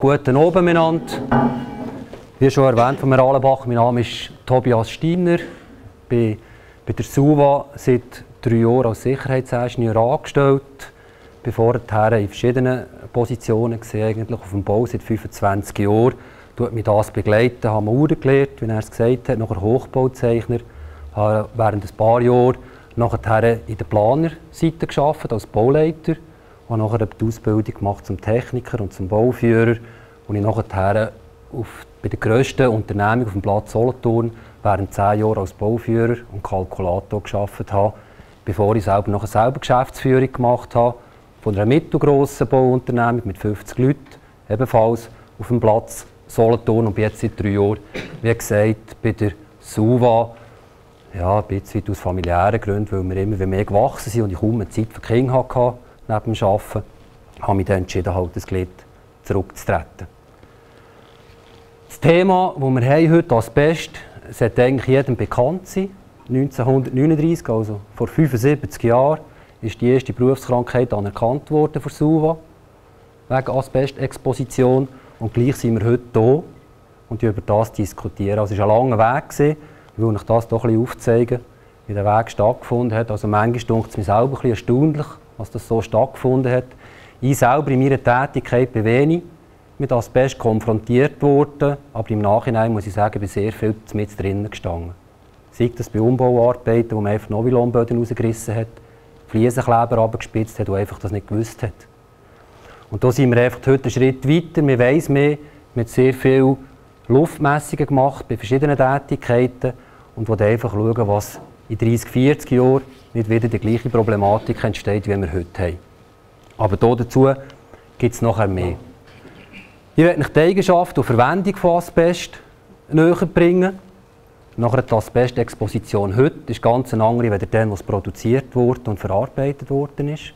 Guten Abend miteinander. Wie schon erwähnt von Herrn Alenbach, mein Name ist Tobias Steiner. Ich bin bei der SUVA seit 3 Jahren als Sicherheitsingenieur angestellt. Ich war vorher in verschiedenen Positionen, eigentlich auf dem Bau seit 25 Jahren. Ich mich das begleiten, habe Mauern gelernt, wie er es gesagt hat, nachher Hochbauzeichner. Ich habe während ein paar Jahren nachher in der Planerseite gearbeitet, als Bauleiter. Ich habe nachher die Ausbildung gemacht zum Techniker und zum Bauführer. Und ich nachher bei der grössten Unternehmung auf dem Platz Solothurn während 10 Jahren als Bauführer und Kalkulator gearbeitet habe, bevor ich selber Geschäftsführung gemacht habe von einer mittelgrossen Bauunternehmung mit 50 Leuten, ebenfalls auf dem Platz Solothurn, und bin jetzt seit 3 Jahren, wie gesagt, bei der SUVA. Ja, ein bisschen aus familiären Gründen, weil wir immer mehr gewachsen sind und ich kaum Zeit für die Kinder hatte neben dem Arbeiten, habe ich mich dann entschieden, halt das Glied zurückzutreten. Das Thema, das wir haben heute, Asbest, sollte eigentlich jedem bekannt sein. 1939, also vor 75 Jahren, ist die erste Berufskrankheit anerkannt worden von SUVA wegen Asbestexposition. Und gleich sind wir heute hier und über das diskutieren. Also es war ein langer Weg, ich will euch das doch ein bisschen aufzeigen, wie der Weg stattgefunden hat. Also manchmal denkt es mir selber ein bisschen erstaunlich, was das so stattgefunden hat. Ich selber in meiner Tätigkeit bin wenig mit Asbest konfrontiert worden, aber im Nachhinein muss ich sagen, bin sehr viel mit drinnen gestanden. Sei das bei Umbauarbeiten, wo man einfach Nylonböden rausgerissen hat, Fliesenkleber runtergespitzt hat und einfach das nicht gewusst hat. Und da sind wir einfach heute einen Schritt weiter. Man weiss mehr, wir haben sehr viele Luftmessungen gemacht bei verschiedenen Tätigkeiten und wollen einfach schauen, was in 30, 40 Jahren nicht wieder die gleiche Problematik entsteht, wie wir heute haben. Aber dazu gibt es nachher mehr. Ich werde euch die Eigenschaften und Verwendung von Asbest näher bringen. Nachher die Asbestexposition heute ist ganz eine andere, als dann, was produziert wurde und verarbeitet worden ist.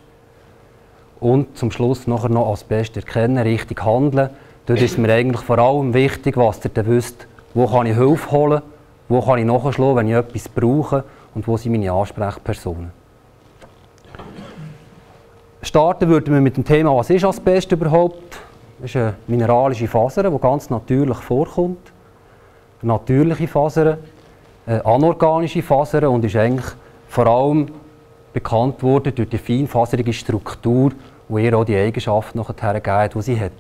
Und zum Schluss nachher noch Asbest erkennen, richtig handeln. Dort ist mir eigentlich vor allem wichtig, was ihr dann wisst, wo kann ich Hilfe holen, wo kann ich nachschlagen, wenn ich etwas brauche und wo sind meine Ansprechpersonen. Starten würden wir mit dem Thema, was ist Asbest überhaupt? Das ist eine mineralische Faser, die ganz natürlich vorkommt. Eine natürliche Faser, eine anorganische Faser und ist eigentlich vor allem bekannt worden durch die feinfaserige Struktur, die ihr auch die Eigenschaften nachher geben, die sie hat.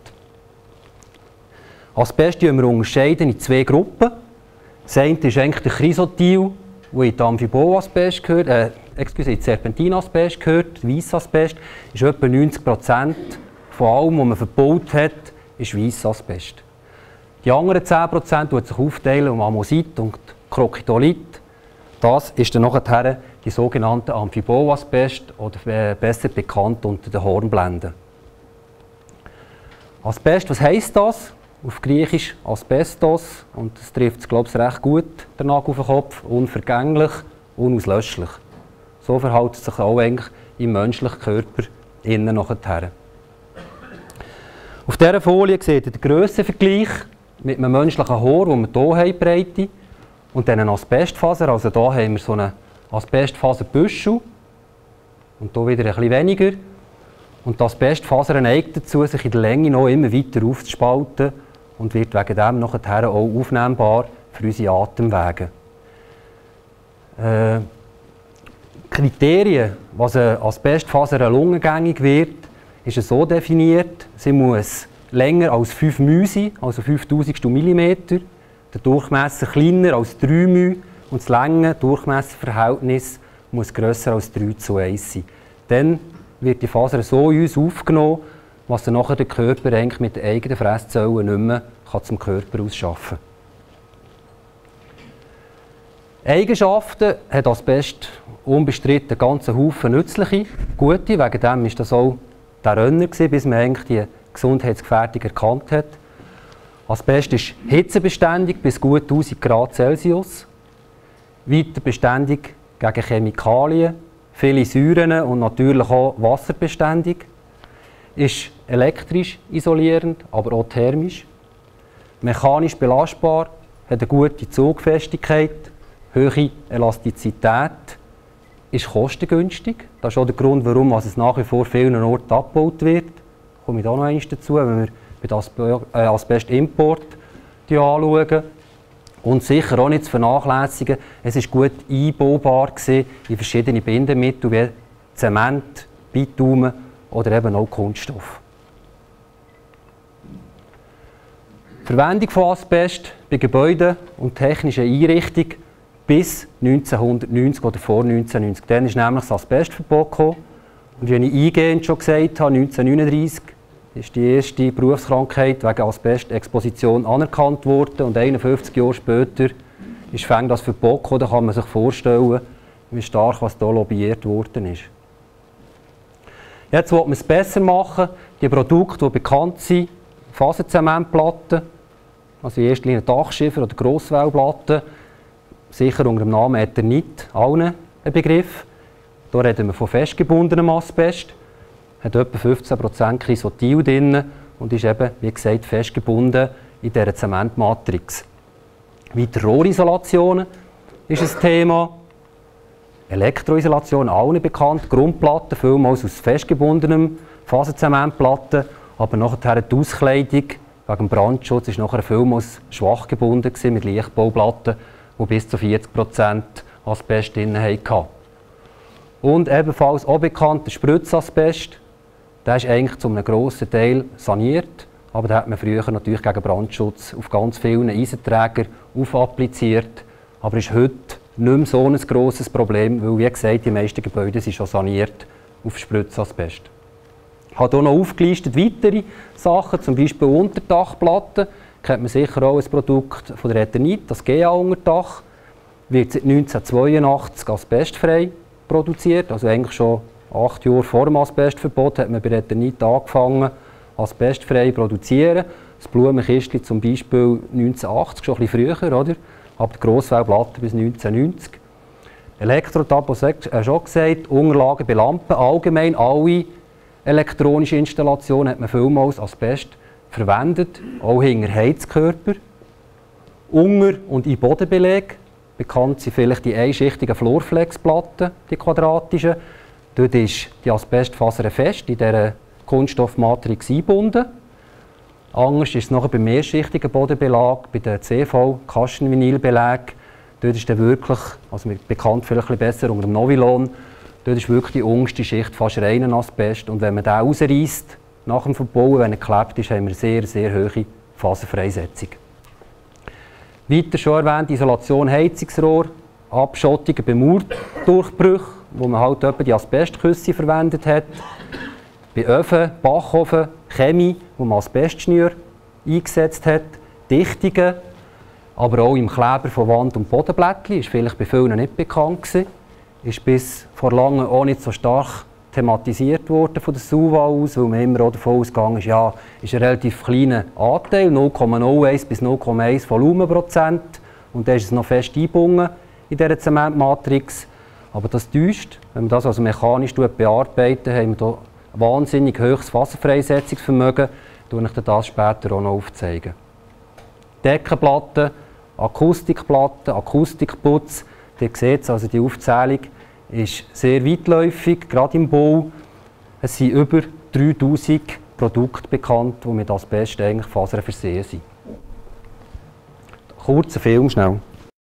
Asbest unterscheiden in 2 Gruppen. Das eine ist eigentlich der Chrysotil, der in die Amphiboasbest gehört, in Serpentinasbest gehört. Weissasbest ist etwa 90% von allem, was man verbaut hat, ist Weissasbest. Die anderen 10% teilen sich aufteilen um Amosit und Krokidolit. Das ist dann nachher die sogenannte Amphiboasbest oder besser bekannt unter den Hornblenden. Asbest, was heisst das? Auf Griechisch Asbestos, und das trifft es, glaube ich, recht gut, der Nagel auf den Kopf, unvergänglich, unauslöschlich. So verhält es sich auch eigentlich im menschlichen Körper innen nachher. Auf dieser Folie seht ihr den Grössenvergleich mit einem menschlichen Haar, das wir hier haben, Breite, und dann eine Asbestfaser. Also hier haben wir so eine Asbestfaserbüschel und hier wieder ein bisschen weniger. Und die Asbestfaser neigt dazu, sich in der Länge noch immer weiter aufzuspalten und wird wegen dem nachher auch aufnehmbar für unsere Atemwege. Kriterien, was eine Asbestfaser lungengängig wird, ist so definiert, sie muss länger als 5 μ sein, also 5000 mm, der Durchmesser kleiner als 3 μ und das Längen-Durchmesserverhältnis muss grösser als 3:1 sein. Dann wird die Faser so in uns aufgenommen, was dann nachher der Körper eigentlich mit den eigenen Fresszellen nicht mehr zum Körper ausschaffen kann. Eigenschaften hat Asbest unbestritten einen ganzen Haufen nützliche, gute. Wegen dem war das auch der Renner, bis man eigentlich die Gesundheitsgefährdung erkannt hat. Asbest ist hitzebeständig bis gut 1000 Grad Celsius, weiter beständig gegen Chemikalien, viele Säuren und natürlich auch wasserbeständig, ist elektrisch isolierend, aber auch thermisch, mechanisch belastbar, hat eine gute Zugfestigkeit, hohe Elastizität, ist kostengünstig. Das ist auch der Grund, warum es nach wie vor vielen Orten abgebaut wird. Da komme ich da noch einmal dazu. Wenn wir bei den Asbestimport anschauen. Und sicher auch nicht zu vernachlässigen, es war gut einbaubar in verschiedene Bindemittel wie Zement, Bitumen oder eben auch Kunststoff. Die Verwendung von Asbest bei Gebäuden und technischen Einrichtungen bis 1990 oder vor 1990. Dann ist nämlich das Asbestverbot gekommen. Und wie ich eingehend schon gesagt habe, 1939 ist die erste Berufskrankheit wegen Asbestexposition anerkannt worden und 51 Jahre später ist das Verbot gekommen. Da kann man sich vorstellen, wie stark was da lobbyiert worden ist. Jetzt will man es besser machen. Die Produkte, die bekannt sind, Faserzementplatten, also in erster Linie Dachschiffer oder Grosswellplatten, sicher unter dem Namen Eternit, allen ein Begriff. Hier reden wir von festgebundenem Asbest. Hat etwa 15% Chrysotil drin und ist eben, wie gesagt, festgebunden in dieser Zementmatrix. Weiter Rohrisolationen ist ein Thema. Elektroisolation, allen bekannt. Grundplatten, vielmals aus festgebundenem Faserzementplatten. Aber nachher die Auskleidung wegen dem Brandschutz ist nachher vielmals schwach gebunden mit Leichtbauplatten, die bis zu 40% Asbest drin hatten. Und ebenfalls auch bekannt der Spritzasbest. Der ist eigentlich zu einem grossen Teil saniert, aber da hat man früher natürlich gegen Brandschutz auf ganz vielen Eisenträgern aufappliziert. Aber ist heute nicht mehr so ein grosses Problem, weil, wie gesagt, die meisten Gebäude sind schon saniert auf Spritzasbest. Ich habe hier noch aufgelistet weitere Sachen, zum Beispiel Unterdachplatten. Kennt man sicher auch ein Produkt von der Eternit, das GA-Unterdach. Wird seit 1982 asbestfrei produziert, also eigentlich schon 8 Jahre vor dem Asbestverbot hat man bei Eternit angefangen, asbestfrei zu produzieren. Das Blumenkistchen zum Beispiel 1980, schon ein bisschen früher, oder? Aber die Grosswellplatte bis 1990. Elektrotab, was schon gesagt, Unterlagen bei Lampen, allgemein alle elektronische Installationen hat man vielmals Asbest verwendet, auch hinter Heizkörper. Unter- und in Bodenbeleg, bekannt sind vielleicht die einschichtigen Florflexplatten, die quadratischen. Dort ist die Asbestfaser fest in dieser Kunststoffmatrix eingebunden. Anders ist es nachher beim mehrschichtigen Bodenbelag, bei den CV-Kastenvinylbelägen. Dort ist dann wirklich, also bekannt vielleicht ein bisschen besser unter dem Novilon, dort ist wirklich die unterste Schicht fast reinen Asbest. Und wenn man den rausreißt, nach dem Verbauen, wenn er geklebt ist, haben wir eine sehr, sehr hohe Faserfreisetzung. Weiter schon erwähnt, Isolation Heizungsrohr, Abschottungen bei Mauerdurchbrüchen, wo man halt etwa die Asbestküsse verwendet hat. Bei Öfen, Backofen, Chemie, wo man Asbestschnüre eingesetzt hat. Dichtungen, aber auch im Kleber von Wand- und Bodenblättchen, ist vielleicht bei vielen nicht bekannt gewesen. Ist bis vor langem auch nicht so stark thematisiert worden von der SUVA aus, weil man immer auch davon ausgegangen ist, ja, ist ein relativ kleiner Anteil, 0,01 bis 0,1 Volumenprozent. Und dann ist es noch fest eingebunden in dieser Zementmatrix. Aber das täuscht. Wenn man das also mechanisch bearbeitet, haben wir hier ein wahnsinnig hohes Faserfreisetzungsvermögen. Ich zeige euch das später auch noch aufzeigen. Deckenplatten, Akustikplatten, Akustikputz. Ihr seht also, die Aufzählung ist sehr weitläufig, gerade im Bau. Es sind über 3000 Produkte bekannt, die mit Asbest eigentlich Fasern versehen sind. Kurzer Film schnell.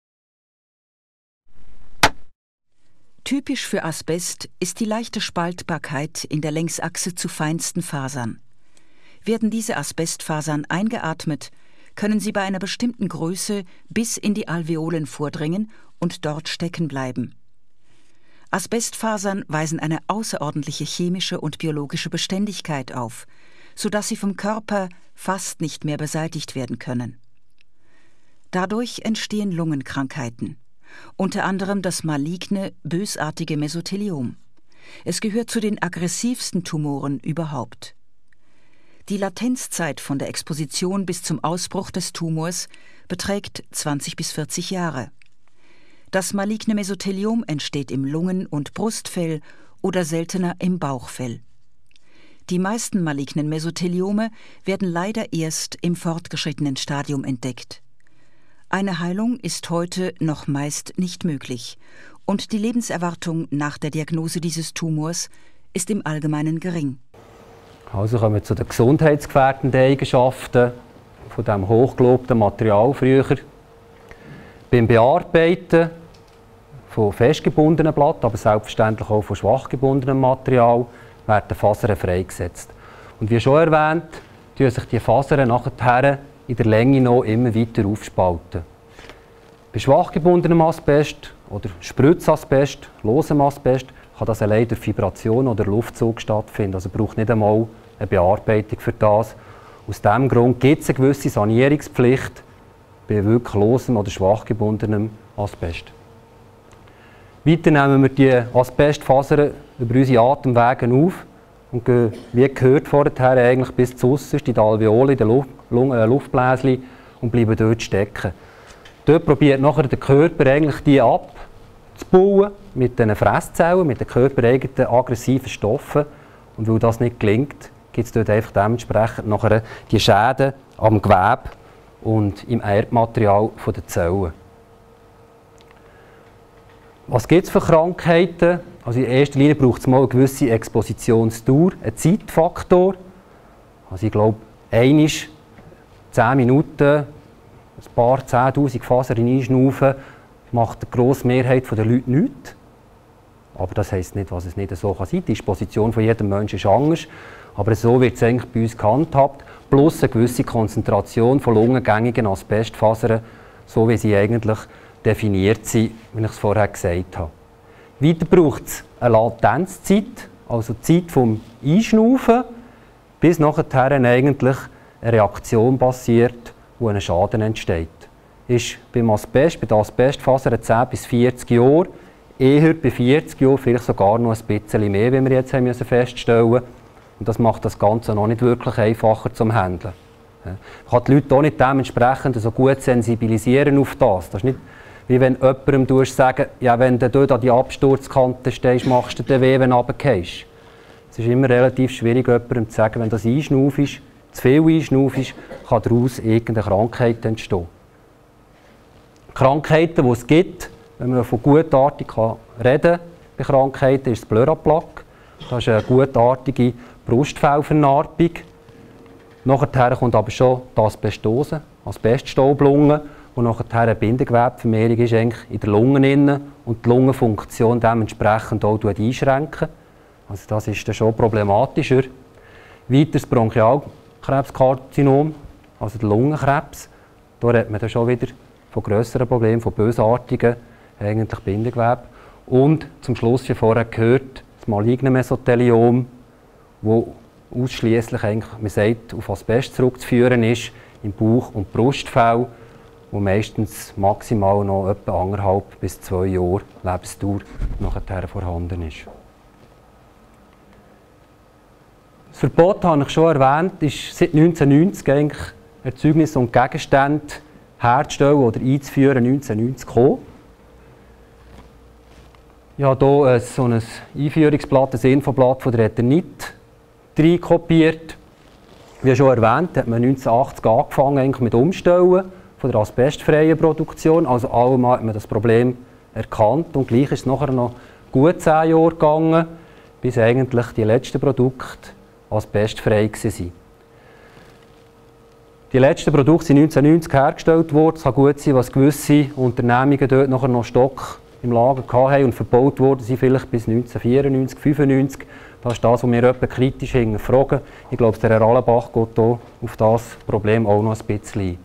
Typisch für Asbest ist die leichte Spaltbarkeit in der Längsachse zu feinsten Fasern. Werden diese Asbestfasern eingeatmet, können sie bei einer bestimmten Größe bis in die Alveolen vordringen und dort stecken bleiben. Asbestfasern weisen eine außerordentliche chemische und biologische Beständigkeit auf, sodass sie vom Körper fast nicht mehr beseitigt werden können. Dadurch entstehen Lungenkrankheiten, unter anderem das maligne, bösartige Mesotheliom. Es gehört zu den aggressivsten Tumoren überhaupt. Die Latenzzeit von der Exposition bis zum Ausbruch des Tumors beträgt 20 bis 40 Jahre. Das maligne Mesotheliom entsteht im Lungen- und Brustfell oder seltener im Bauchfell. Die meisten malignen Mesotheliome werden leider erst im fortgeschrittenen Stadium entdeckt. Eine Heilung ist heute noch meist nicht möglich und die Lebenserwartung nach der Diagnose dieses Tumors ist im Allgemeinen gering. Also kommen wir zu den gesundheitsgefährdenden Eigenschaften von diesem hochgelobten Material früher. Beim Bearbeiten von festgebundenem Blatt, aber selbstverständlich auch von schwach gebundenem Material, werden Fasern freigesetzt. Und wie schon erwähnt, tun sich die Fasern nachher in der Länge noch immer weiter aufspalten. Bei schwach gebundenem Asbest oder Spritzasbest, losem Asbest, kann das allein durch Vibration oder Luftzug stattfinden. Also braucht nicht einmal eine Bearbeitung für das. Aus diesem Grund gibt es eine gewisse Sanierungspflicht bei wirklich losem oder schwach gebundenem Asbest. Weiter nehmen wir die Asbestfasern über unsere Atemwege auf und gehen, wie gehört vorher, eigentlich bis zuerst in die Alveole, in den Luftbläschen und bleiben dort stecken. Dort probiert nachher der Körper eigentlich die abzubauen mit den Fresszellen, mit den körpereigenen aggressiven Stoffen. Und weil das nicht gelingt, gibt es dort einfach dementsprechend nachher die Schäden am Gewebe und im Erbmaterial der Zellen. Was gibt es für Krankheiten? Also in erster Linie braucht es mal eine gewisse Expositionsdauer, einen Zeitfaktor. Also ich glaube, 10 Minuten, ein paar 10'000 Fasern einschnaufen, macht die grosse Mehrheit der Leute nichts. Aber das heisst nicht, was es nicht so sein kann. Die Disposition von jedem Menschen ist anders. Aber so wird es eigentlich bei uns gehandhabt. Plus eine gewisse Konzentration von lungengängigen Asbestfasern, so wie sie eigentlich definiert sind, wie ich es vorher gesagt habe. Weiter braucht es eine Latenzzeit, also die Zeit vom Einschnaufen, bis nachher eigentlich eine Reaktion passiert, wo ein Schaden entsteht. Ist beim Asbest, bei den Asbestfasern 10 bis 40 Jahre, eher bei 40 Jahren, vielleicht sogar noch ein bisschen mehr, wie wir jetzt haben feststellen müssen. Und das macht das Ganze noch nicht wirklich einfacher zum Handeln. Man kann die Leute auch nicht dementsprechend so gut sensibilisieren auf das. Das ist nicht, wie wenn jemandem sagen, ja, wenn du dort an die Absturzkante stehst, machst du dir weh, wenn du runterfällst. Es ist immer relativ schwierig, jemandem zu sagen, wenn das Einschnaufen ist, zu viel Einschnaufen ist, kann daraus irgendeine Krankheit entstehen. Krankheiten, die es gibt, wenn man von gutartig reden kann, bei Krankheiten, ist das Pleuraplaque. Das ist eine gutartige Brustfellvernarbung. Nachher kommt aber schon die Asbestose, Asbeststaublungen, wo nachher eine Bindegewebvermehrung ist eigentlich in der Lunge innen und die Lungenfunktion dementsprechend auch einschränken. Also das ist dann schon problematischer. Weiter das Bronchialkrebskarzinom, also der Lungenkrebs. Da redet man dann schon wieder von grösseren Problemen, von bösartigen eigentlich Bindegewebe. Und zum Schluss, wie vorher gehört, das maligne Mesotheliom, das ausschliesslich man sagt, auf Asbest zurückzuführen ist, im Bauch- und Brustfell, wo meistens maximal noch etwa 1,5 bis 2 Jahre Lebensdauer nachher vorhanden ist. Das Verbot, habe ich schon erwähnt, ist seit 1990 eigentlich Erzeugnisse und Gegenstände herzustellen oder einzuführen, 1990 gekommen. Ich habe hier so ein Einführungsblatt, ein Infoblatt von der Eternit reinkopiert. Wie schon erwähnt, hat man 1980 angefangen eigentlich mit Umstellen von der asbestfreien Produktion. Also allemal hat man das Problem erkannt und gleich ist es nachher noch gut 10 Jahre gegangen, bis eigentlich die letzten Produkte asbestfrei waren. Die letzten Produkte sind 1990 hergestellt worden. Es kann gut sein, was gewisse Unternehmungen dort nachher noch Stock im Lager hatten und verbaut wurden sie vielleicht bis 1994, 1995. Das ist das, was wir etwa kritisch hinterfragen. Ich glaube, der Herr Allenbach geht hier auf das Problem auch noch ein bisschen ein.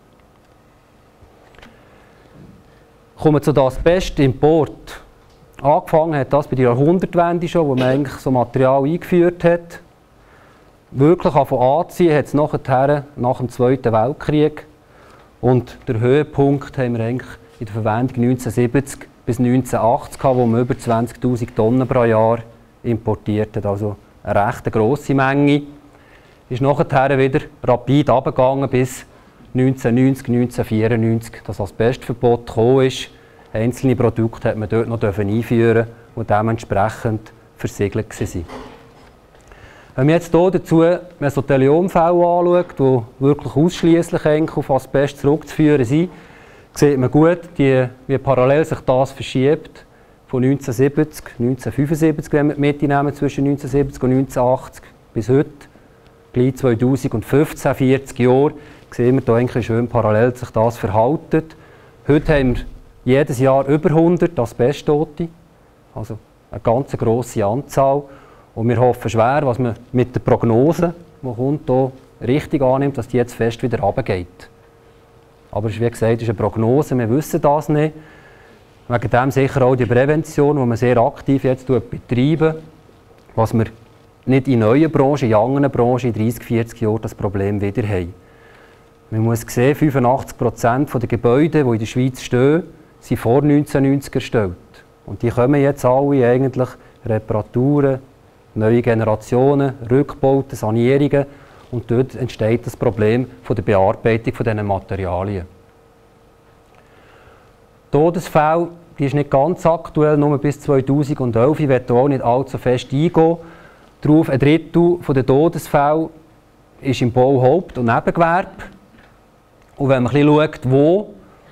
Kommen wir zu dem Asbestimport. Angefangen hat das bei der Jahrhundertwende schon, wo man eigentlich so Material eingeführt hat. Wirklich anziehen hat es nachher nach dem Zweiten Weltkrieg. Und der Höhepunkt haben wir eigentlich in der Verwendung 1970 bis 1980 gehabt, wo man über 20'000 Tonnen pro Jahr importiert hat. Also eine recht grosse Menge. Ist nachher wieder rapid abgegangen bis 1990, 1994, das Asbestverbot gekommen ist. Einzelne Produkte hat man dort noch einführen, die dementsprechend versiegelt waren. Wenn man jetzt hier dazu Mesotheliomfälle anschaut, die wirklich ausschliesslich auf Asbest zurückzuführen sind, sieht man gut, wie parallel sich das verschiebt. Von 1970, 1975, wenn wir die Mitte nehmen, zwischen 1970 und 1980 bis heute, gleich 2015, 40 Jahre, sehen wir hier eigentlich schön parallel sich das verhalten. Heute haben wir jedes Jahr über 100 Asbesttote, also eine ganz grosse Anzahl. Und wir hoffen schwer, was man mit der Prognose, die kommt, hier richtig annimmt, dass die jetzt fest wieder runtergeht. Aber wie gesagt, es ist eine Prognose, wir wissen das nicht. Wegen dem sicher auch die Prävention, die wir sehr aktiv jetzt betreiben, was wir nicht in neuen Branchen, in anderen Branchen in 30, 40 Jahren das Problem wieder haben. Man muss sehen, 85% der Gebäude, die in der Schweiz stehen, sind vor 1990 erstellt. Und die kommen jetzt alle eigentlich Reparaturen, neue Generationen, Rückbauten, Sanierungen. Und dort entsteht das Problem von der Bearbeitung dieser Materialien. Die Todesfälle, die ist nicht ganz aktuell, nur bis 2011. Ich werde auch nicht allzu fest eingehen. Darauf, ein Drittel der Todesfälle ist im Bau, Haupt- und Nebengewerbe. Und wenn man ein bisschen schaut, wo,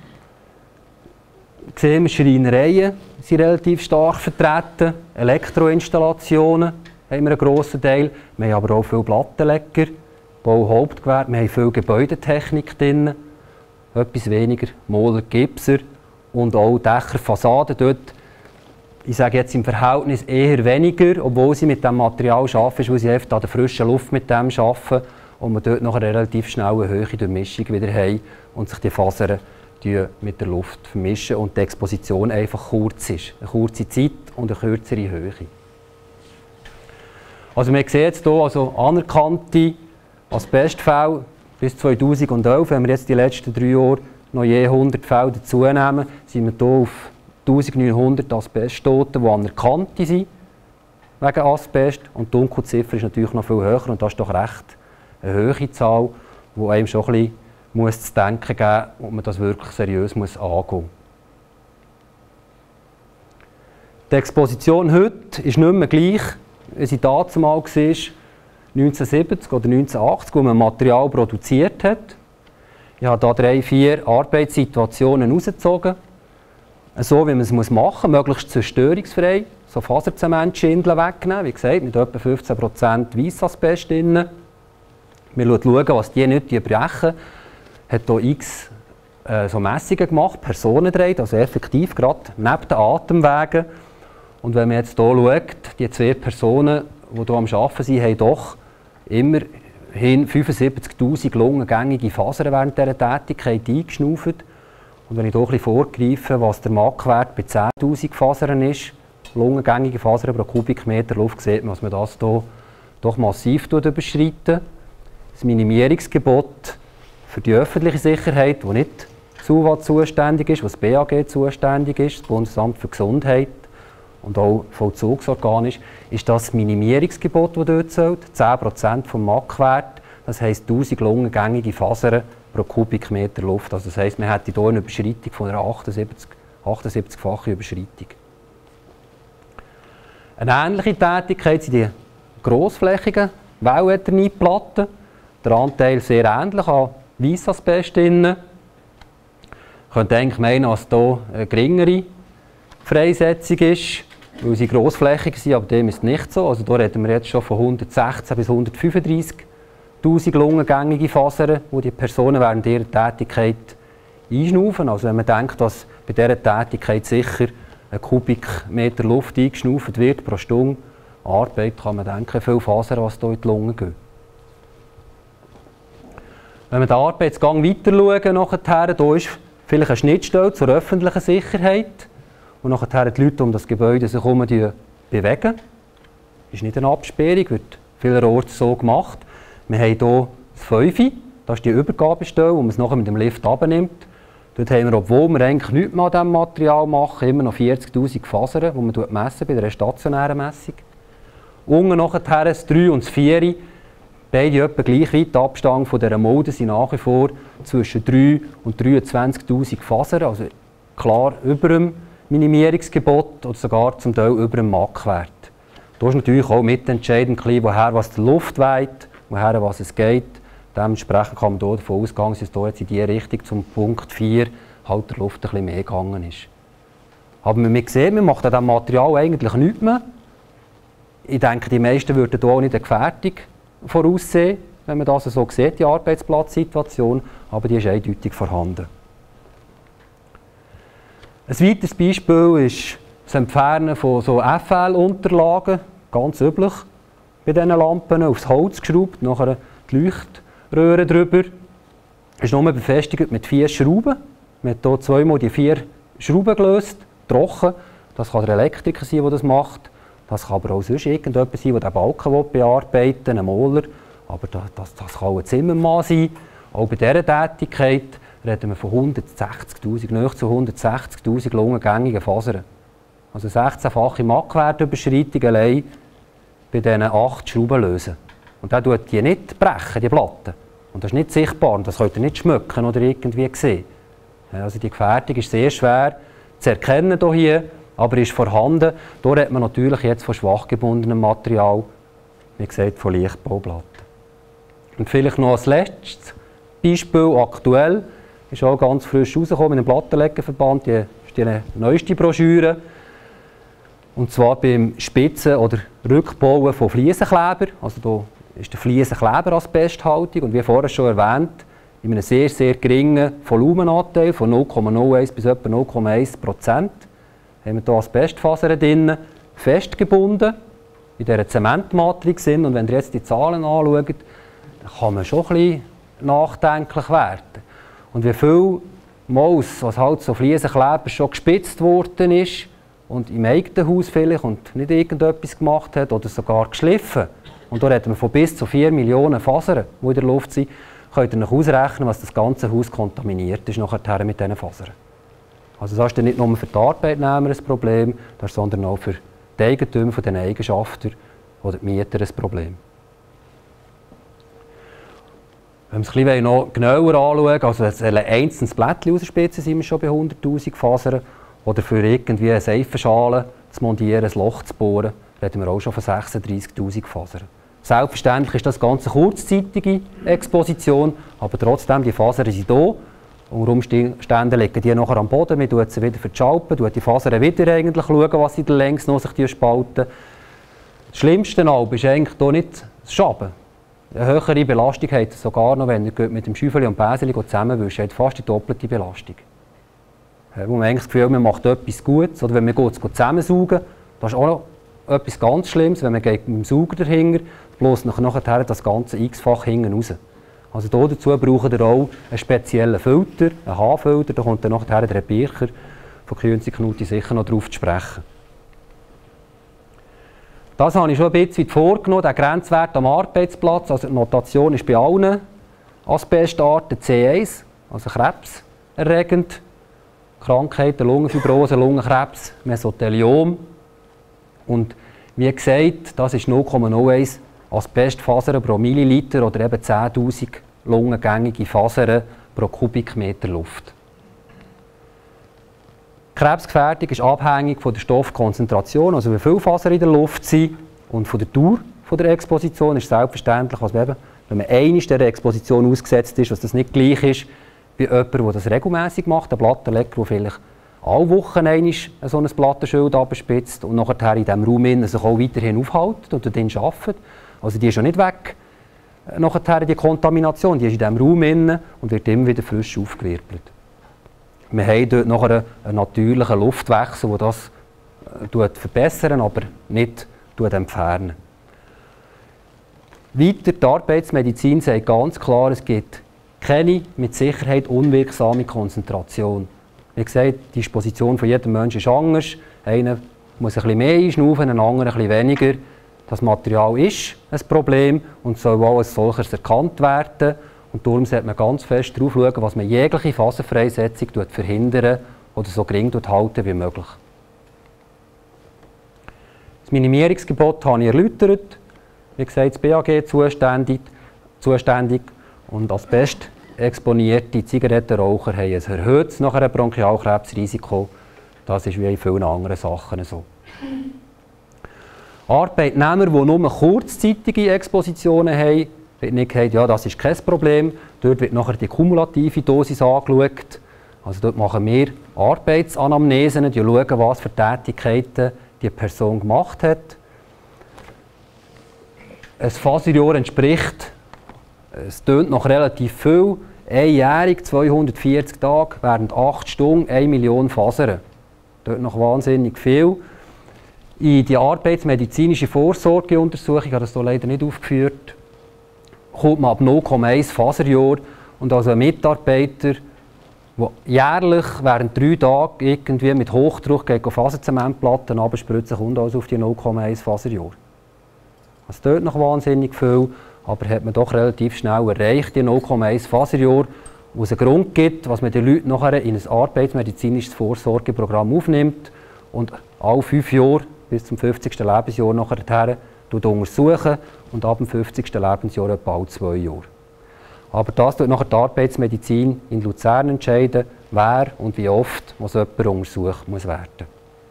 sehen wir, Schreinereien sind relativ stark vertreten, Elektroinstallationen haben wir einen grossen Teil, wir haben aber auch viele Plattenleger, Bau- Hauptgewerbe, wir haben viel Gebäudetechnik drin, etwas weniger Moler, Gipser und auch Dächer, Fassaden dort. Ich sage jetzt im Verhältnis eher weniger, obwohl sie mit diesem Material arbeiten, weil sie einfach an der frischen Luft mit dem arbeiten und wir dort noch eine relativ schnelle Höhe Durchmischung wieder haben und sich die Fasern mit der Luft vermischen und die Exposition einfach kurz ist. Eine kurze Zeit und eine kürzere Höhe. Also wir sehen jetzt hier also anerkannte Asbestfälle bis 2011. Wenn wir jetzt die letzten 3 Jahre noch je 100 Fälle dazu nehmen, sind wir hier auf 1900 Asbesttote, die anerkannt sind wegen Asbest. Und die Dunkelziffer ist natürlich noch viel höher und das ist doch recht eine hohe Zahl, die einem schon ein bisschen zu denken geben, ob man das wirklich seriös angehen muss. Die Exposition heute ist nicht mehr gleich, wie sie damals war, 1970 oder 1980, wo man Material produziert hat. Ich habe hier 3, 4 Arbeitssituationen herausgezogen. So wie man es machen muss, möglichst zerstörungsfrei, so Faserzementschindeln wegnehmen, wie gesagt, mit etwa 15% Weissasbest drin. Wir schauen, was die nicht brechen. Hat hier x so Messungen gemacht, Personendrehung, also effektiv gerade neben den Atemwegen. Und wenn man jetzt hier schaut, die 2 Personen, die hier am Arbeiten sind, haben doch immerhin 75'000 lungengängige Fasern während dieser Tätigkeit eingeschnauft. Und wenn ich hier ein bisschen vorgreife, was der Mackwert bei 10'000 Fasern ist, lungengängige Fasern pro Kubikmeter Luft, sieht man, dass man das hier doch massiv überschreiten. Das Minimierungsgebot für die öffentliche Sicherheit, wo nicht das SUVA zuständig ist, wo das BAG zuständig ist, das Bundesamt für Gesundheit und auch Vollzugsorgan ist das Minimierungsgebot, das dort zählt, 10% vom Mackwert, das heisst 1000 lungengängige Fasern pro Kubikmeter Luft. Also das heisst, man hätte hier eine Überschreitung von einer 78-fachen Überschreitung. Eine ähnliche Tätigkeit sind die grossflächigen Welleternitplatten. Der Anteil sehr ähnlich an Weissasbest drin. Man könnte eigentlich meinen, dass hier eine geringere Freisetzung ist, weil sie grossflächig sind, aber dem ist nicht so. Also hier reden wir jetzt schon von 116 bis 135'000 lungengängige Fasern, die Personen während ihrer Tätigkeit einschnaufen. Also wenn man denkt, dass bei dieser Tätigkeit sicher ein Kubikmeter Luft eingeschnauft wird pro Stunde Arbeit, kann man denken, viel Fasern, was hier in die Lungen geht. Wenn wir den Arbeitsgang weiter schauen, hier ist vielleicht eine Schnittstelle zur öffentlichen Sicherheit, und nachher die Leute um das Gebäude sich herum bewegen. Das ist nicht eine Absperrung, wird vielerorts so gemacht. Wir haben hier das 5, das ist die Übergabestelle, wo man es nachher mit dem Lift abnimmt. Dort haben wir, obwohl wir eigentlich nichts mehr an diesem Material machen, immer noch 40'000 Fasern, die man messen bei der stationären Messung. Unten nachher das 3 und das 4, beide etwa gleich weit. Abstand von dieser Mulde sind nach wie vor zwischen 3 und 23'000 Fasern, also klar über dem Minimierungsgebot oder sogar zum Teil über dem Mackwert. Da ist natürlich auch mitentscheidend, woher was die Luft weht, woher was es geht. Dementsprechend kann man hier davon ausgehen, dass es hier jetzt in die Richtung zum Punkt 4 halt der Luft ein bisschen mehr gegangen ist. Aber man sieht, man macht an diesem Material eigentlich nichts mehr. Ich denke, die meisten würden hier auch nicht eine Gefährdung voraussehen. wenn man das so sieht, die Arbeitsplatzsituation, aber die ist eindeutig vorhanden. Ein weiteres Beispiel ist das Entfernen von so FL-Unterlagen, ganz üblich bei diesen Lampen, aufs Holz geschraubt, nachher die Leuchtröhre drüber. Es ist nur befestigt mit 4 Schrauben. Man hat hier zweimal die 4 Schrauben gelöst, trocken. Das kann der Elektriker sein, der das macht. Das kann aber auch sonst irgendjemand sein, der den Balken bearbeiten will, ein Moller. Aber das kann auch ein Zimmermann sein. Auch bei dieser Tätigkeit reden wir von 160'000, nahe zu 160'000 lungengängigen Fasern. Also 16-fache Mackwertüberschreitung allein bei diesen 8 Schrauben lösen. Und der tut die nicht brechen, die Platten. Und das ist nicht sichtbar, das könnt ihr nicht schmücken oder irgendwie sehen. Also die Gefährdung ist sehr schwer zu erkennen hier, aber ist vorhanden. Hier redet man natürlich jetzt von schwach gebundenem Material, wie gesagt von Leichtbauplatten. Und vielleicht noch als letztes Beispiel, aktuell, ist auch ganz frisch rausgekommen mit dem Plattenlegerverband, das ist die neueste Broschüre. Und zwar beim Spitzen- oder Rückbauen von Fliesenkleber. Also hier ist der Fliesenkleber asbesthaltig und wie vorher schon erwähnt, in einem sehr, sehr geringen Volumenanteil von 0,01 bis etwa 0,1% haben wir hier Asbestfasern drin, festgebunden, in dieser Zementmatrix sind. Und wenn ihr jetzt die Zahlen anschaut, dann kann man schon ein bisschen nachdenklich werden. Und wie viel Maus, was halt so Fliesenkleber schon gespitzt worden ist und im eigenen Haus vielleicht und nicht irgendetwas gemacht hat oder sogar geschliffen. Und da reden wir von bis zu 4 Millionen Fasern, die in der Luft sind. Könnt ihr euch ausrechnen, was das ganze Haus kontaminiert ist nachher mit diesen Fasern. Also das ist dann nicht nur für die Arbeitnehmer ein Problem, sondern auch für die Eigentümer von den Eigenschaften oder die Mieter ein Problem. Wenn wir es ein bisschen noch genauer anschauen, also ein einzelnes Blättchen rausspitzen, sind wir schon bei 100'000 Fasern. Oder für irgendwie eine Seifenschale zu montieren, ein Loch zu bohren, reden wir auch schon von 36'000 Fasern. Selbstverständlich ist das eine ganz kurzzeitige Exposition, aber trotzdem, die Fasern sind da. Unter Umständen liegen die nachher am Boden, wir schauen sie wieder verschalpen, schauen die Fasern wieder eigentlich schauen, was sie längs noch sich spalten. Das Schlimmste ist eigentlich hier nicht das Schaben. Eine höhere Belastung hat es sogar noch, wenn ihr mit dem Schäufeli und Bäseli zusammenwischt, hat fast die doppelte Belastung. Wo man eigentlich das Gefühl hat, man macht etwas Gutes, oder wenn man es zusammensaugen, das ist auch noch etwas ganz Schlimmes, wenn man mit dem Sauger dahinter, bloß nachher das ganze x-fach hinten raus. Also dazu braucht ihr auch einen speziellen Filter, einen Haarfilter, da kommt dann nachher der Bircher von Künzi Knutti sicher noch darauf zu sprechen. Das habe ich schon ein bisschen vorgenommen, der Grenzwert am Arbeitsplatz, also die Notation ist bei allen Asbestarten C1, also krebserregend. Krankheiten, Lungenfibrose, Lungenkrebs, Mesotheliom. Und wie gesagt, das ist 0,01 Asbestfasern pro Milliliter oder eben 10'000 lungengängige Fasern pro Kubikmeter Luft. Die Krebsgefährdung ist abhängig von der Stoffkonzentration, also wie viele Fasern in der Luft sind, und von der Dauer der Exposition ist selbstverständlich, was wenn man einmal dieser Exposition ausgesetzt ist, dass das nicht gleich ist wie jemand, der das regelmäßig macht, ein Plattenleger, der vielleicht alle Wochen einmal so ein Plattenschild abspitzt und nachher in diesem Raum sich auch weiterhin aufhält und dort arbeitet. Also die ist ja nicht weg, nachher die Kontamination, die ist in diesem Raum und wird immer wieder frisch aufgewirbelt. Wir haben dort nachher einen natürlichen Luftwechsel, der das verbessert, aber nicht entfernt. Weiter, die Arbeitsmedizin sagt ganz klar, es gibt keine mit Sicherheit unwirksame Konzentration. Wie gesagt, die Disposition von jedem Menschen ist anders. Einer muss ein bisschen mehr einschnaufen, ein anderer ein bisschen weniger. Das Material ist ein Problem und soll auch als solches erkannt werden. Und darum sollte man ganz fest darauf schauen, was man jegliche Phasenfreisetzung verhindern oder so gering halten wie möglich. Das Minimierungsgebot habe ich erläutert. Wie gesagt, das BAG zuständig und asbestexponierte Zigarettenraucher haben ein erhöhtes Bronchialkrebsrisiko. Das ist wie in vielen anderen Sachen so. Arbeitnehmer, die nur kurzzeitige Expositionen haben, wird nicht gesagt, ja, das ist kein Problem. Dort wird nachher die kumulative Dosis angeschaut. Also dort machen wir Arbeitsanamnesen, die schauen, was für Tätigkeiten die Person gemacht hat. Ein Faserjahr entspricht Es tönt noch relativ viel. Einjährig, 240 Tage, während 8 Stunden, 1 Million Fasern. Das tönt noch wahnsinnig viel. In die arbeitsmedizinische Vorsorgeuntersuchung, ich habe das hier leider nicht aufgeführt, kommt man ab 0,1 Faserjahr. Und also ein Mitarbeiter, der jährlich während 3 Tagen irgendwie mit Hochdruck gegen Faserzementplatten abspritzen, kommt also auf die 0,1 Faserjahr. Das tönt noch wahnsinnig viel, aber hat man doch relativ schnell erreicht, die 0,1 Faserjahr, wo es einen Grund gibt, was man den Leuten nachher in ein arbeitsmedizinisches Vorsorgeprogramm aufnimmt und alle 5 Jahre bis zum 50. Lebensjahr nachher untersuchen und ab dem 50. Lebensjahr etwa alle 2 Jahre. Aber das tut nachher die Arbeitsmedizin in Luzern entscheiden, wer und wie oft muss jemand untersucht muss werden.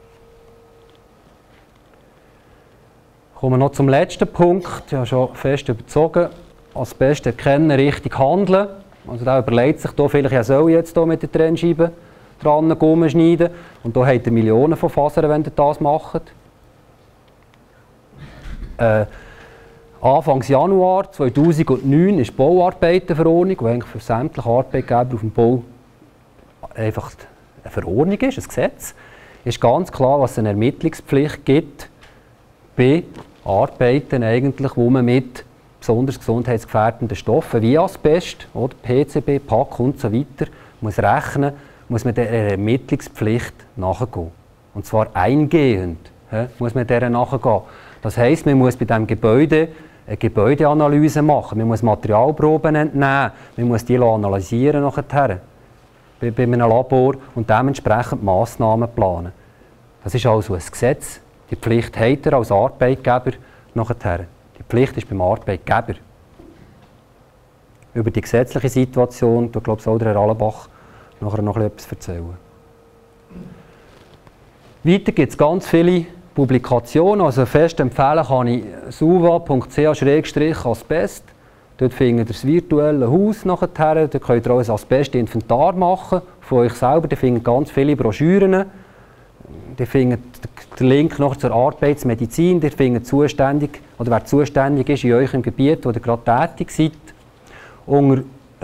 Kommen wir noch zum letzten Punkt. Ich habe schon fest überzogen. Asbest erkennen, richtig handeln. Also da überlegt sich da vielleicht, ja, soll ich jetzt hier mit der Trennscheibe dran schneiden. Und da habt ihr Millionen von Fasern, wenn ihr das macht. Anfang Januar 2009 ist die Bauarbeitenverordnung, die eigentlich für sämtliche Arbeitgeber auf dem Bau einfach eine Verordnung ist, ein Gesetz. Ist ganz klar, was es eine Ermittlungspflicht gibt bei Arbeiten, eigentlich, wo man mit besonders gesundheitsgefährdenden Stoffen wie Asbest, oder PCB, PAC und so weiter muss rechnen, muss man der Ermittlungspflicht nachgehen. Und zwar eingehend muss man dieser nachgehen. Das heisst, man muss bei diesem Gebäude eine Gebäudeanalyse machen, man muss Materialproben entnehmen, man muss die analysieren nachher bei einem Labor und dementsprechend Massnahmen planen. Das ist also ein Gesetz. Die Pflicht hat er als Arbeitgeber nachher. Die Pflicht ist beim Arbeitgeber. Über die gesetzliche Situation, da glaube ich, auch der Herr Allenbach nachher noch etwas erzählen. Weiter gibt es ganz viele Publikationen. Also fest empfehlen kann ich suva.ch/asbest. Dort findet ihr das virtuelle Haus nachher. Dort könnt ihr auch ein Asbest-Inventar machen von euch selber. Da findet ganz viele Broschüren. Die findet den Link noch zur Arbeitsmedizin. Die findet zuständig, oder wer zuständig ist in eurem Gebiet, wo ihr gerade tätig seid. Unter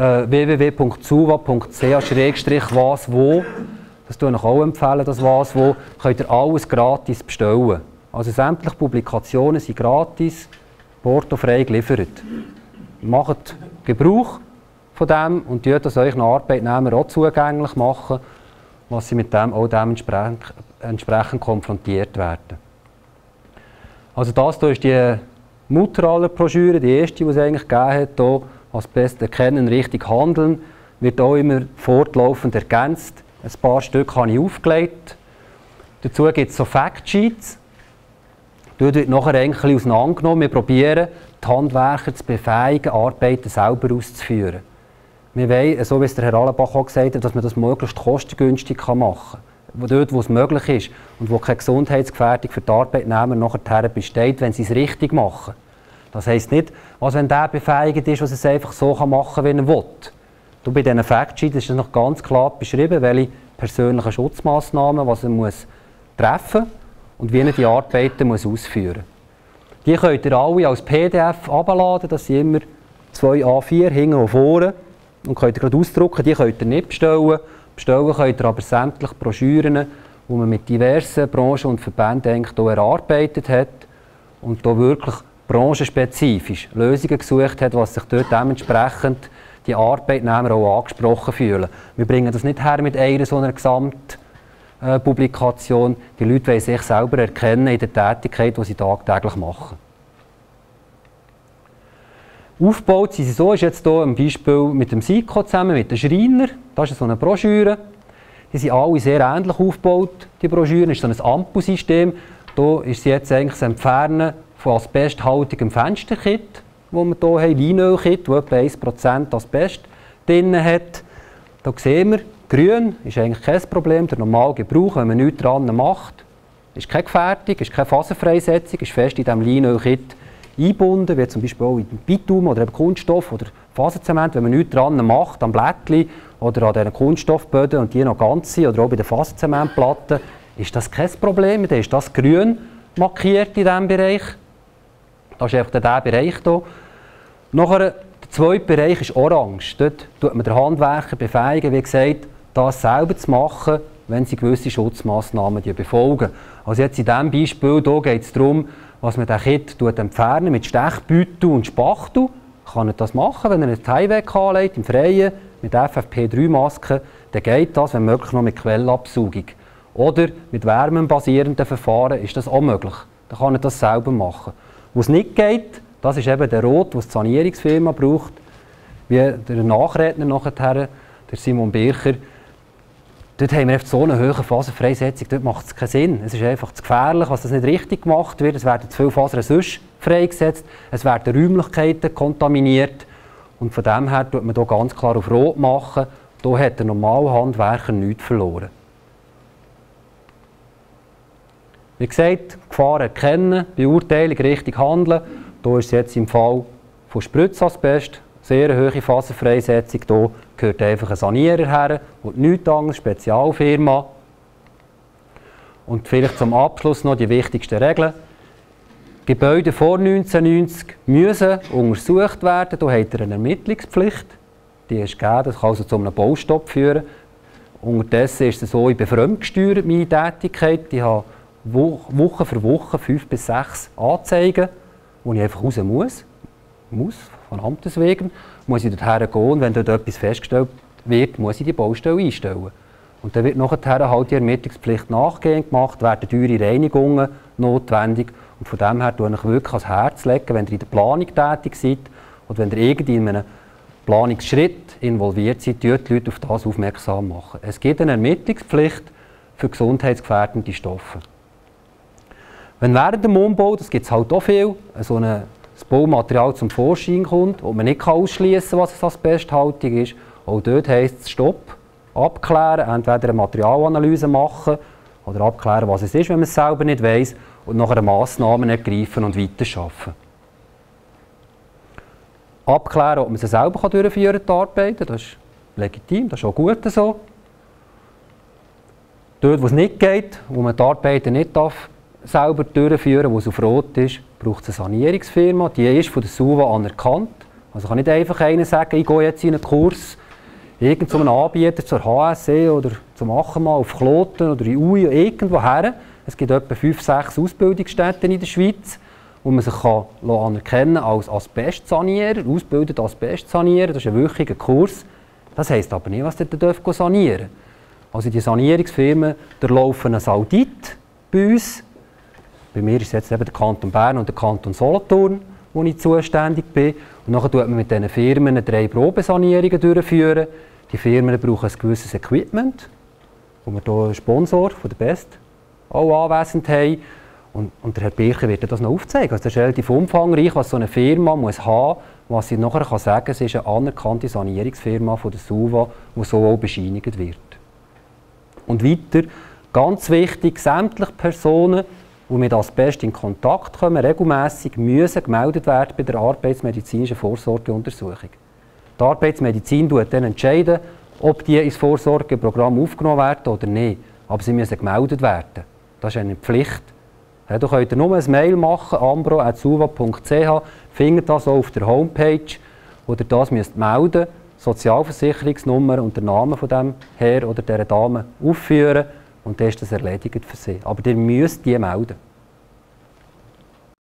www.suva.ch/waswo. Das empfehle ich auch empfehlen, das waswo. Könnt ihr alles gratis bestellen. Also sämtliche Publikationen sind gratis, portofrei geliefert. Macht Gebrauch von dem und tut das euch Arbeitnehmer auch zugänglich machen, was sie mit dem auch dementsprechend konfrontiert werden. Also das hier ist die Mutter aller Broschüre, die erste, die es eigentlich gegeben hat, hier, Asbest erkennen, richtig handeln, wird auch immer fortlaufend ergänzt. Ein paar Stück habe ich aufgelegt. Dazu gibt es so Factsheets. Dort wird nachher eigentlich auseinandergenommen. Wir probieren, die Handwerker zu befähigen, Arbeiten selber auszuführen. Wir wollen, so wie es der Herr Allenbach auch gesagt hat, dass man das möglichst kostengünstig machen kann. Dort, wo es möglich ist und wo keine Gesundheitsgefährdung für die Arbeitnehmer nachher besteht, wenn sie es richtig machen. Das heisst nicht, was wenn der befähigt ist, was es einfach so machen kann, wie er will. Bei diesen Factsheets ist es noch ganz klar beschrieben, welche persönlichen Schutzmaßnahmen was er muss treffen muss und wie er die Arbeiten muss ausführen muss. Die könnt ihr alle als PDF herunterladen, das sind immer 2 A4 hinten und vorne. Und könnt ihr gerade ausdrucken, die könnt ihr nicht bestellen. Bestellen könnt ihr aber sämtliche Broschüren, die man mit diversen Branchen und Verbänden eigentlich hier erarbeitet hat und hier wirklich branchenspezifisch Lösungen gesucht hat, was sich dort dementsprechend die Arbeitnehmer auch angesprochen fühlen. Wir bringen das nicht her mit einer so einer Gesamtpublikation. Die Leute wollen sich selber erkennen in der Tätigkeit, die sie tagtäglich machen. Aufgebaut sind sie so, ist jetzt hier ein Beispiel mit dem SIKO zusammen, mit dem Schreiner. Das ist so eine Broschüre. Die sind alle sehr ähnlich aufgebaut. Die Broschüre ist so ein Ampelsystem. Hier ist jetzt eigentlich das Entfernen von asbesthaltigem Fensterkit, wo wir hier haben, Leinölkit, das etwa 1% Asbest drin hat. Hier sehen wir, grün ist eigentlich kein Problem. Der normale Gebrauch, wenn man nichts dran macht, ist keine Gefährdung, ist keine Faserfreisetzung, ist fest in diesem Leinölkit eingebunden, wie zum Beispiel auch in Bitumen oder eben Kunststoff oder Faserzement. Wenn man nichts dran macht, am Blättchen oder an diesen Kunststoffböden und die noch ganz sind, oder auch bei den Faserzementplatten, ist das kein Problem. Dann ist das grün markiert in diesem Bereich. Das ist einfach der Bereich hier. Nachher Der zweite Bereich ist orange. Dort befähigt man den Handwerker befähigen, wie gesagt, das selber zu machen, wenn sie gewisse Schutzmaßnahmen befolgen. Also jetzt in diesem Beispiel geht es darum, was man den Kit entfernen mit Stechbeutel und Spachtel. Kann er das machen, wenn er ein Tyvek anlegt, im Freien, mit FFP3-Masken, dann geht das, wenn möglich, noch mit Quellabsaugung. Oder mit wärmebasierenden Verfahren ist das auch möglich. Dann kann er das selber machen. Wo es nicht geht, das ist eben der Rot, den die Sanierungsfirma braucht, wie der Nachredner nachher, der Simon Bircher. Dort haben wir so eine hohe Faserfreisetzung, dort macht es keinen Sinn. Es ist einfach zu gefährlich, was das nicht richtig gemacht wird. Es werden zu viele Fasern sonst freigesetzt, es werden Räumlichkeiten kontaminiert. Und von dem her tut man hier ganz klar auf Rot machen. Hier hat der normale Handwerker nichts verloren. Wie gesagt, Gefahren erkennen, Beurteilung, richtig handeln. Hier ist es jetzt im Fall von Spritzasbest, sehr hohe Faserfreisetzung. Hier gehört einfach ein Sanierer her und nichts anderes, Spezialfirma. Und vielleicht zum Abschluss noch die wichtigsten Regeln. Gebäude vor 1990 müssen untersucht werden. Hier hat er eine Ermittlungspflicht. Die ist gegeben, das kann also zu einem Baustopp führen. Unterdessen ist es so, ich bin fremdgesteuert, meine Tätigkeit. Ich habe Woche für Woche 5 bis 6 Anzeigen, wo ich einfach raus muss, von Amtes wegen, muss ich dorthin gehen und wenn dort etwas festgestellt wird, muss ich die Baustelle einstellen. Und dann wird nachher halt die Ermittlungspflicht nachgehend gemacht, werden teure Reinigungen notwendig und von dem her lege ich wirklich ans Herz legen, wenn ihr in der Planung tätig seid oder wenn ihr irgendwie in einem Planungsschritt involviert seid, die Leute auf das aufmerksam machen. Es gibt eine Ermittlungspflicht für gesundheitsgefährdende Stoffe. Wenn während dem Umbau, das gibt es halt auch viel, so ein Baumaterial zum Vorschein kommt und man nicht ausschließen kann, was es asbesthaltig ist, auch dort heisst es Stopp, abklären, entweder eine Materialanalyse machen oder abklären, was es ist, wenn man es selber nicht weiss, und nachher Massnahmen ergreifen und weiterarbeiten. Abklären, ob man sie selber durchführen kann, die Arbeiten, das ist legitim, das ist auch gut so. Dort, wo es nicht geht, wo man die Arbeiten nicht selber durchführen darf, wo es auf Rot ist, braucht es eine Sanierungsfirma, die ist von der SUVA anerkannt. Also kann nicht einfach einer sagen, ich gehe jetzt in einen Kurs, irgendeinem Anbieter zur HSE oder zum Achenmann auf Kloten oder in Ui, irgendwo her. Es gibt etwa 5, 6 Ausbildungsstätten in der Schweiz, wo man sich anerkennen kann als Asbestsanierer, ausgebildet Asbestsanierer. Das ist ein wöchiger Kurs. Das heisst aber nicht, was der sanieren darf. Also die Sanierungsfirmen laufen ein Audit bei uns. Bei mir ist es jetzt eben der Kanton Bern und der Kanton Solothurn, wo ich zuständig bin. Und dann führt man mit diesen Firmen 3 Probesanierungen durchführen. Die Firmen brauchen ein gewisses Equipment, wo wir hier einen Sponsor von der Best auch anwesend haben. Und der Herr Bircher wird das noch aufzeigen. Also das ist relativ umfangreich, was so eine Firma muss haben, was sie nachher sagen kann, es ist eine anerkannte Sanierungsfirma von der SUVA, die so auch bescheinigt wird. Und weiter, ganz wichtig, sämtliche Personen, die mit Asbest in Kontakt kommen, regelmässig müssen gemeldet werden bei der arbeitsmedizinischen Vorsorgeuntersuchung. Die Arbeitsmedizin entscheidet dann, ob die ins Vorsorgeprogramm aufgenommen werden oder nicht. Aber sie müssen gemeldet werden. Das ist eine Pflicht. Ja, da könnt ihr nur ein Mail machen, ambro@suva.ch, findet das auch auf der Homepage, wo ihr das melden müsst, Sozialversicherungsnummer und den Namen von dem Herr oder dieser Dame aufführen und dann ist das erledigt für sie. Aber ihr müsst die melden.